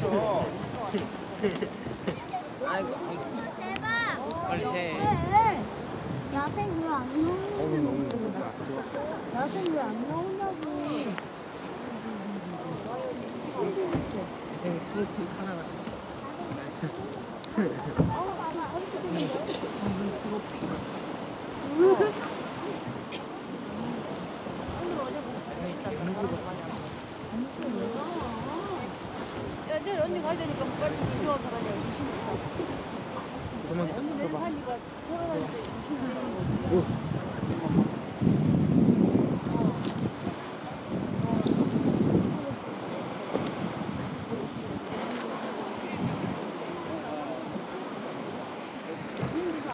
아이고, 빨리 해. 야생 왜안 나오냐고. 야생 왜안 나오냐고. 생일 트로피 하나가. 야, 내일 언니 가야 되니까 빨리 집에 와서 가자. 도망쳐. 언니 내일 하니까 돌아다닐 때 조심히 되는 거지.